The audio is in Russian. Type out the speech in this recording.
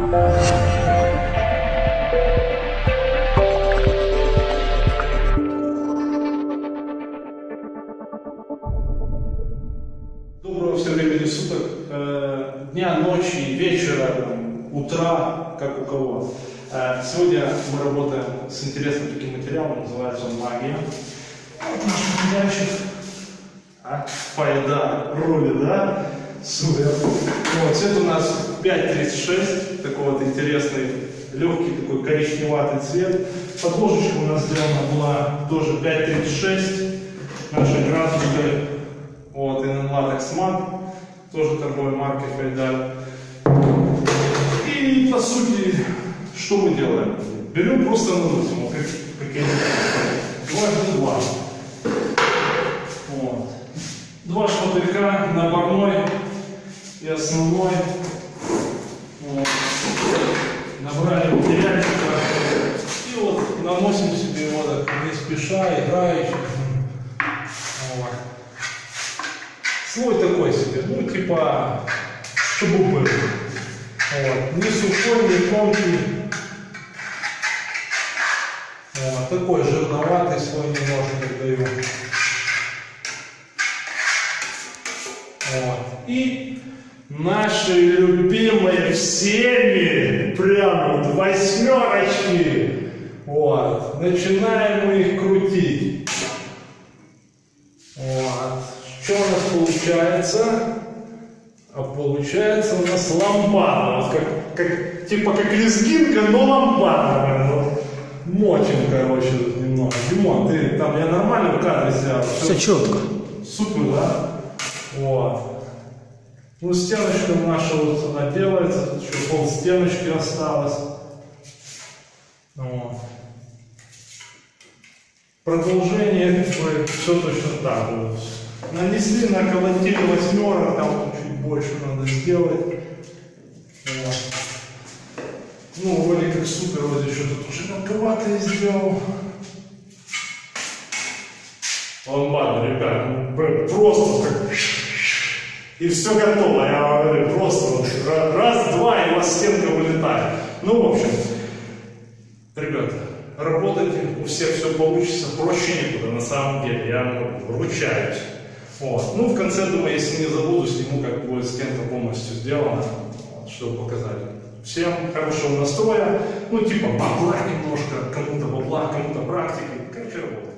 Доброго все времени суток, дня, ночи, вечера, утра, как у кого. Сегодня мы работаем с интересным таким материалом, называется он магия. Вот наш материальчик. Файда, роли, да? Супер. Вот, цвет у нас 5.36, такой вот интересный, легкий такой коричневатый цвет. Подложечка у нас сделана была тоже 5.36, нашей градуской. Вот, и латекс мат, тоже торговой марки Файда. И по сути, что мы делаем? Берем, просто наносим, вот, как я дважды два. Вот. Два шпателька, наборной и основной. Вот. Набрали материальчика и вот наносим себе его так, не спеша, играючи. Вот. Слой такой себе, ну типа, чтобы был. Вот. Не сухой, не тонкий. Вот. Такой жирноватый слой немножко даю. Вот. И наши любимые всеми, прямо вот восьмерочки. Вот. Начинаем мы их крутить. Вот. Что у нас получается? А получается у нас лампада. Вот типа как лезгинка, но лампада. Вот. Мочим, короче, тут немного. Димон, ты там, я нормально в кадре снял? Все четко. Супер, да? Вот. Ну, стеночка наша вот она делается. Тут еще пол стеночки осталось. Вот. Продолжение все точно так вот. Нанесли, наколотили восьмерок, там чуть больше надо сделать. Вот. Ну, вроде как супер, вроде что-то уже мелковатое сделал. Лампада, ребят, просто как... И все готово, я говорю, просто вот раз, два, и у вас стенка вылетает. Ну, в общем, ребята, работайте, у всех все получится, проще некуда, на самом деле, я ручаюсь. Вот. Ну, в конце, думаю, если не забуду, сниму, как будет стенка полностью сделана, вот, чтобы показать. Всем хорошего настроя, ну, типа бабла немножко, кому-то бабла, кому-то практики, короче, работать.